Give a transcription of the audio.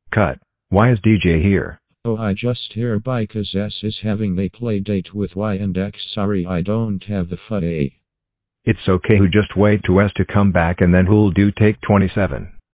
Cut. Why is DJ here? Oh, I just here because S is having a play date with Y and X. Sorry, I don't have the footy. It's okay, who just wait to S to come back and then who'll do take 27.